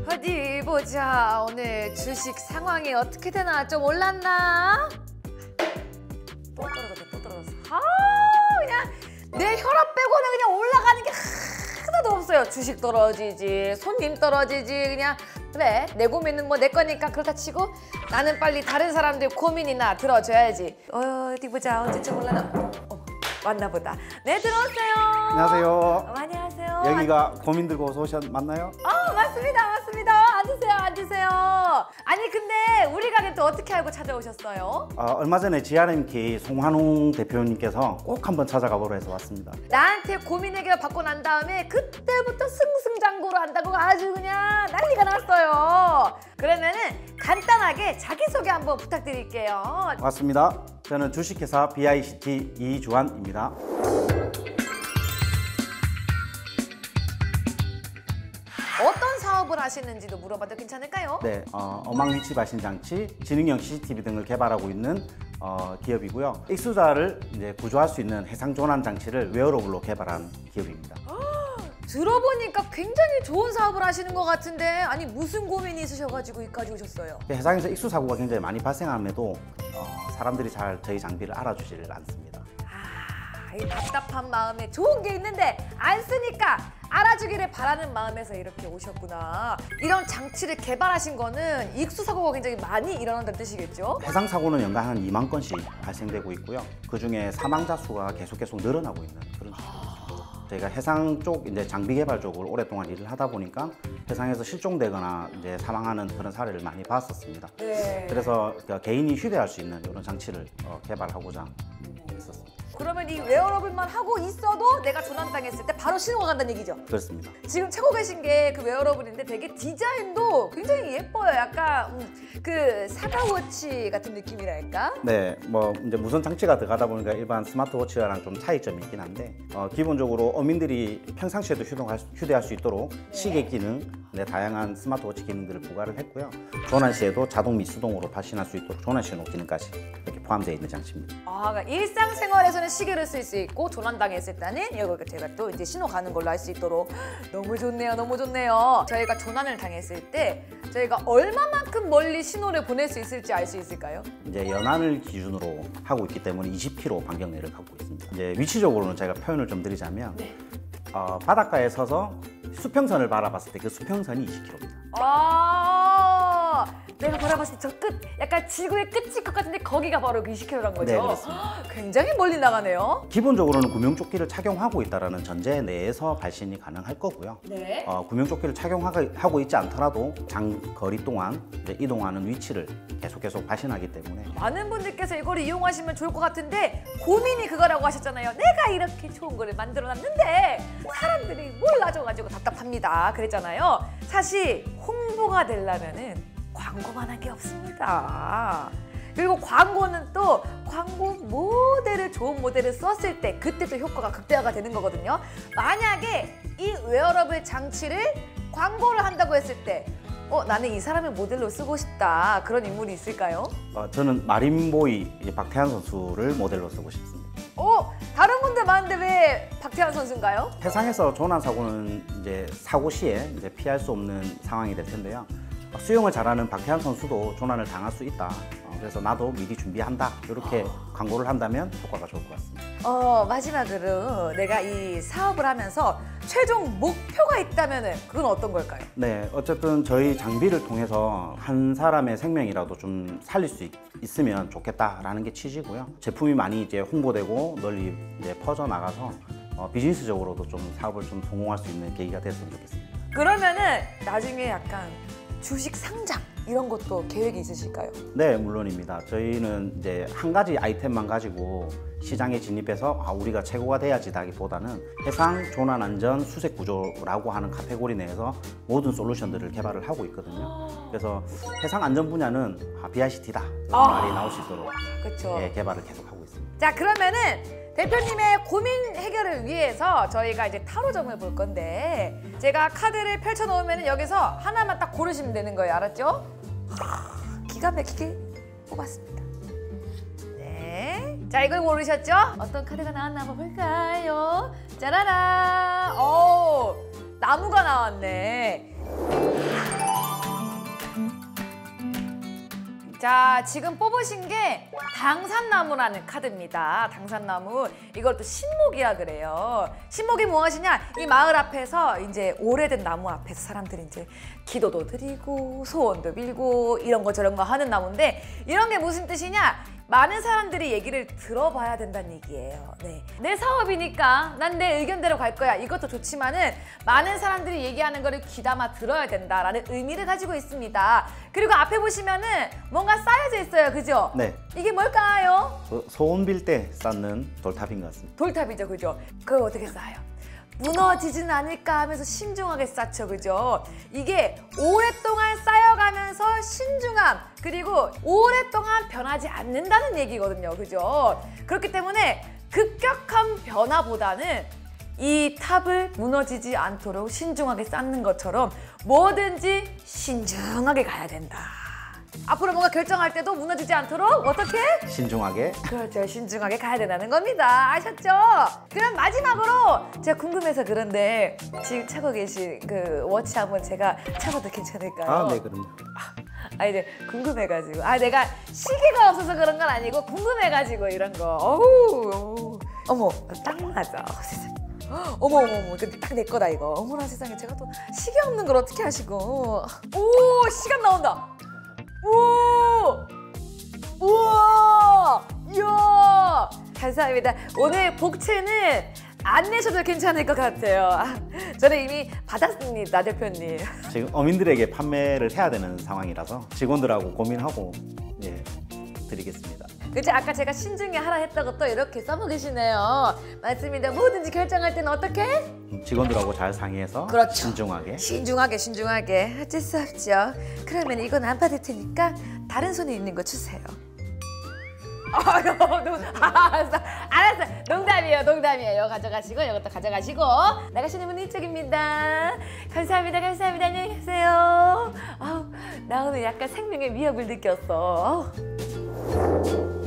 어디 보자. 오늘 주식 상황이 어떻게 되나? 좀 올랐나? 또 떨어졌어. 그냥 내 혈압 빼고는 그냥 올라가는 게 하나도 없어요. 주식 떨어지지, 손님 떨어지지. 그냥 그래, 내 고민은 뭐 내 거니까 그렇다 치고 나는 빨리 다른 사람들 고민이나 들어줘야지. 어디 보자. 언제쯤 올라나? 왔나 보다. 네, 들어오세요. 안녕하세요. 안녕하세요. 여기가 고민 들고 맞나요? 맞습니다. 앉으세요. 아니 근데 우리 가게 또 어떻게 알고 찾아오셨어요? 얼마 전에 GRMK 송환웅 대표님께서 꼭 한번 찾아가 보러 해서 왔습니다. 나한테 고민 해결 받고 난 다음에 그때부터 승승장구를 한다고 아주 그냥 난리가 났어요. 그러면은 간단하게 자기소개 한번 부탁드릴게요. 반갑습니다. 저는 주식회사 BICT 이주환입니다. 어떤 사업을 하시는지도 물어봐도 괜찮을까요? 네, 어망 위치 발신 장치, 지능형 CCTV 등을 개발하고 있는 기업이고요. 익수자를 이제 구조할 수 있는 해상 전환 장치를 웨어러블로 개발한 기업입니다. 들어보니까 굉장히 좋은 사업을 하시는 것 같은데 아니 무슨 고민이 있으셔가지고 여기까지 오셨어요? 해상에서 익수 사고가 굉장히 많이 발생함에도 사람들이 잘 저희 장비를 알아주지를 않습니다. 이 답답한 마음에 좋은 게 있는데 안 쓰니까 알아주기를 바라는 마음에서 이렇게 오셨구나. 이런 장치를 개발하신 거는 익수사고가 굉장히 많이 일어난다는 뜻이겠죠? 해상 사고는 연간 한 2만 건씩 발생되고 있고요. 그중에 사망자 수가 계속 늘어나고 있는 그런状況. 저희가 해상 쪽 이제 장비 개발 쪽으로 오랫동안 일을 하다 보니까 해상에서 실종되거나 이제 사망하는 그런 사례를 많이 봤었습니다. 네. 그래서 개인이 휴대할 수 있는 이런 장치를 개발하고자 했었습니다. 그러면 이 웨어러블만 하고 있어도 내가 조난당했을 때 바로 신호가 간다는 얘기죠? 그렇습니다. 지금 찾고 계신 게 그 웨어러블인데 되게 디자인도 굉장히 예뻐요. 약간 그 사과워치 같은 느낌이랄까? 네, 뭐 이제 무선 장치가 들어가다 보니까 일반 스마트워치랑 좀 차이점이 있긴 한데 기본적으로 어민들이 평상시에도 휴대할 수 있도록 시계 기능, 다양한 스마트워치 기능들을 부과를 했고요. 조난 시에도 자동 및 수동으로 발신할 수 있도록 조난 신호 기능까지 이렇게 포함되어 있는 장치입니다. 그러니까 일상생활에서는 시계를 쓸 수 있고 조난당했을 때는 여기 제가 또 이제 신호 가는 걸로 할 수 있도록 너무 좋네요. 저희가 조난을 당했을 때 저희가 얼마만큼 멀리 신호를 보낼 수 있을지 알 수 있을까요? 이제 연안을 기준으로 하고 있기 때문에 20km 반경 내를 갖고 있습니다. 이제 위치적으로는 제가 표현을 좀 드리자면 바닷가에 서서 수평선을 바라봤을 때 그 수평선이 20km입니다. 내가 바라봤을 때 저 끝, 약간 지구의 끝일 것 같은데 거기가 바로 그 20km란 거죠? 네, 그렇습니다. 굉장히 멀리 나가네요. 기본적으로는 구명조끼를 착용하고 있다는 전제 내에서 발신이 가능할 거고요. 네. 구명조끼를 착용하고 있지 않더라도 장거리 동안 이제 이동하는 위치를 계속 발신하기 때문에 많은 분들께서 이걸 이용하시면 좋을 것 같은데 고민이 그거라고 하셨잖아요. 내가 이렇게 좋은 거를 만들어놨는데 사람들이 몰라줘가지고 답답합니다. 그랬잖아요. 사실 홍보가 되려면은 광고만 한 게 없습니다. 그리고 광고는 또 광고 모델을 좋은 모델을 썼을 때 그때 또 효과가 극대화가 되는 거거든요. 만약에 이 웨어러블 장치를 광고를 한다고 했을 때 나는 이 사람을 모델로 쓰고 싶다. 그런 인물이 있을까요? 저는 마린보이 박태환 선수를 모델로 쓰고 싶습니다. 다른 분들 많은데 왜 박태환 선수인가요? 해상에서 조난 사고는 이제 사고 시에 이제 피할 수 없는 상황이 될 텐데요. 수영을 잘하는 박태환 선수도 조난을 당할 수 있다. 그래서 나도 미리 준비한다. 이렇게 광고를 한다면 효과가 좋을 것 같습니다. 마지막으로 내가 이 사업을 하면서 최종 목표가 있다면은 그건 어떤 걸까요? 네, 어쨌든 저희 장비를 통해서 한 사람의 생명이라도 좀 살릴 수 있으면 좋겠다라는 게 취지고요. 제품이 많이 이제 홍보되고 널리 이제 퍼져 나가서 비즈니스적으로도 좀 사업을 좀 성공할 수 있는 계기가 됐으면 좋겠습니다. 그러면은 나중에 약간 주식 상장 이런 것도 계획이 있으실까요? 네, 물론입니다. 저희는 이제 한 가지 아이템만 가지고 시장에 진입해서 우리가 최고가 돼야지다기보다는 해상 조난 안전 수색 구조라고 하는 카테고리 내에서 모든 솔루션들을 개발을 하고 있거든요. 그래서 해상 안전 분야는 BICT다 이런 말이 나올 수 있도록 그렇죠. 개발을 계속하고 있습니다. 자, 그러면은 대표님의 고민 해결을 위해서 저희가 이제 타로점을 볼 건데 제가 카드를 펼쳐 놓으면 여기서 하나만 딱 고르시면 되는 거예요. 알았죠? 기가 막히게 뽑았습니다. 네. 자, 이걸 고르셨죠? 어떤 카드가 나왔나 한번 볼까요? 짜라란! 나무가 나왔네. 자, 지금 뽑으신 게 당산나무라는 카드입니다. 당산나무. 이걸 또 신목이라 그래요. 신목이 무엇이냐? 이 마을 앞에서 이제 오래된 나무 앞에서 사람들이 이제 기도도 드리고 소원도 빌고 이런 거 저런 거 하는 나무인데, 이런 게 무슨 뜻이냐? 많은 사람들이 얘기를 들어봐야 된다는 얘기예요. 네. 내 사업이니까 난 내 의견대로 갈 거야. 이것도 좋지만은 많은 사람들이 얘기하는 거를 귀담아 들어야 된다라는 의미를 가지고 있습니다. 그리고 앞에 보시면은 뭔가 쌓여져 있어요. 그죠? 네. 이게 뭘까요? 소원 빌 때 쌓는 돌탑인 것 같습니다. 돌탑이죠. 그죠? 그걸 어떻게 쌓아요? 무너지진 않을까 하면서 신중하게 쌓죠. 그죠? 이게 오랫동안 쌓여가면서 신중함, 그리고 오랫동안 변하지 않는다는 얘기거든요. 그죠? 그렇기 때문에 급격한 변화보다는 이 탑을 무너지지 않도록 신중하게 쌓는 것처럼 뭐든지 신중하게 가야 된다. 앞으로 뭔가 결정할 때도 무너지지 않도록 어떻게? 신중하게. 그렇죠. 신중하게 가야 된다는 겁니다. 아셨죠? 그럼 마지막으로 제가 궁금해서 그런데 지금 차고 계신 그 워치 한번 제가 차봐도 괜찮을까요? 아, 네, 그럼요. 이제 궁금해가지고. 내가 시계가 없어서 그런 건 아니고 궁금해가지고 이런 거. 어우. 어머, 딱 맞아. 세상에. 어머, 근데 딱 내 거다 이거. 어머나 세상에, 제가 또 시계 없는 걸 어떻게 하시고. 오, 시간 나온다. 오! 우와! 이야! 감사합니다. 오늘 복채는 안 내셔도 괜찮을 것 같아요. 저는 이미 받았습니다, 대표님. 지금 어민들에게 판매를 해야 되는 상황이라서 직원들하고 고민하고 드리겠습니다. 그치? 아까 제가 신중히 하라 했다고 또 이렇게 써먹으시네요. 맞습니다. 뭐든지 결정할 때는 어떻게? 직원들하고 잘 상의해서 그렇죠. 신중하게. 신중하게. 어쩔 수 없죠. 그러면 이건 안 받을 테니까 다른 손에 있는 거 주세요. 알았어. 농담이에요. 가져가시고 이것도 가져가시고. 나가시는 분은 이쪽입니다. 감사합니다. 안녕히 계세요. 나 오늘 약간 생명의 위협을 느꼈어.